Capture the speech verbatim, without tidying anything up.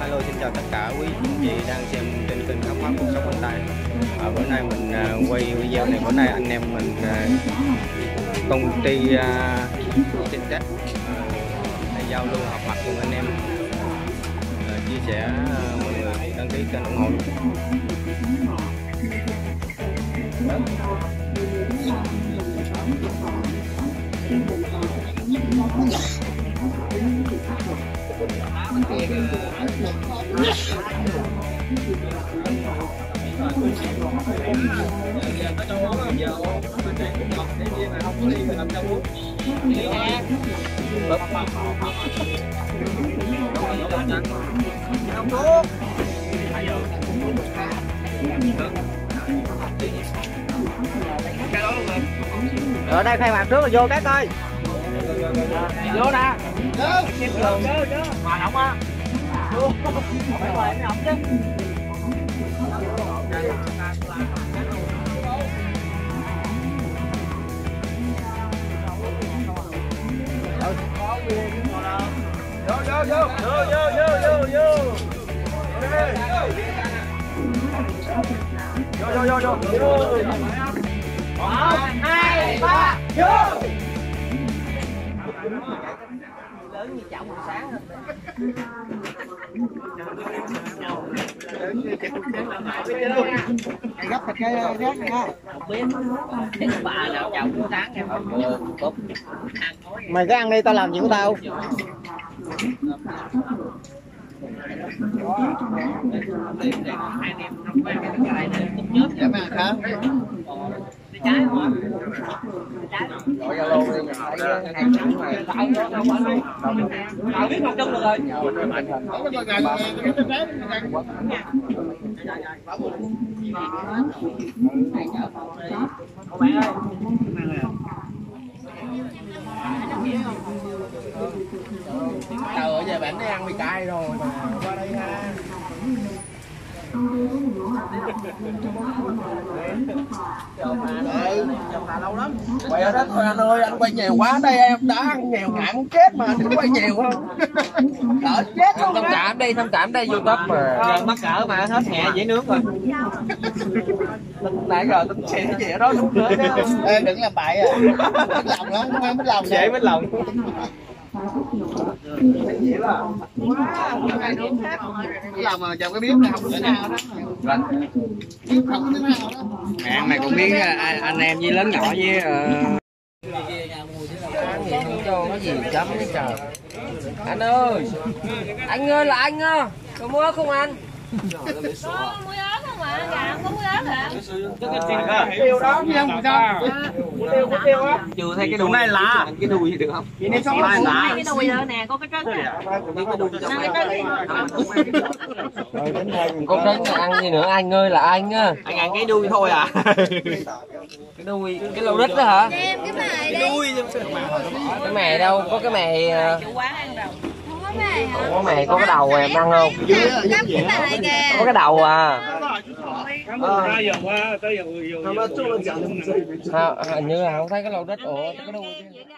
Alo, xin chào tất cả quý anh chị đang xem trên kênh khám phá cuộc sống bên Tây. À, bữa nay mình à, quay video này, bữa nay anh em mình à, công ty à, trên trách à, giao lưu họp mặt cùng anh em à, chia sẻ à, mọi người đăng ký kênh ủng hộ. Ở đây khai mạc trước là vô các ơi. Vô nè. Vô. Mà động á. Vô. Phải mời anh động chứ. Vô vô vô. Vô vô vô vô vô. Vô vô vô vô. Một, hai, ba, vô. Lớn như chậu buổi sáng hơn. Gấp thịt cái rác này ha. Không biết. Cái bà nào chậu buổi sáng em không có. Mày cứ ăn đi, tao làm gì của tao. Dạ mà hả? Trái hả? Trái. Gọi Zalo đi, mình thấy hai chữ này. Tao biết một chung được rồi. Không có ngày cái trái trái. Cô bạn ơi. Trời ơi, giờ bạn đi ăn mì cay rồi mà. Qua đây ha. Chồng lâu lắm. Quay ở đó thôi anh ơi, anh quay nhiều quá đây em đã ăn nghèo ngạn chết mà anh quay nhiều không? Cỡ chết luôn. Thông cảm đi, thông cảm đây YouTube mà. Gần mắc cỡ mà hết mẹ dễ nướng rồi. Nãy giờ tính xe gì ở đó đúng nữa đó. Ê đừng làm bậy à. Mất lòng lắm, không mất lòng. Dễ mất lòng. Làm mà chồng cái biết này không có nào đó. Không có nào đó. Ăn này cũng biết anh em với lớn nhỏ với ăn gì không cho cái gì chấm cái trời. Anh ơi, anh ơi là anh á, có mua không anh? Có muối ớt không ạ? Dạ không có muối ớt hả? Tiêu đó chứ không sao. Tiêu có tiêu á. Chưa thấy cái đùi này là cái đùi gì được không? Chị nên sống là là cái đùi rồi nè, có cái trứng nè. Có trứng ăn gì nữa anh ơi là anh á. Anh ăn cái đuôi thôi à? Cái đuôi, cái lô đít đó hả? Em cái mề đi. Cái mè đâu, có cái mè. Chủ quán ăn đâu? Không có mề hả? Có mè, có cái đầu em ăn không? Cắm cái mề kìa. Có cái đầu à. Tới giờ qua, tới giờ vừa vừa. Hình như là không thấy cái lô đít. Ủa, cái đuôi.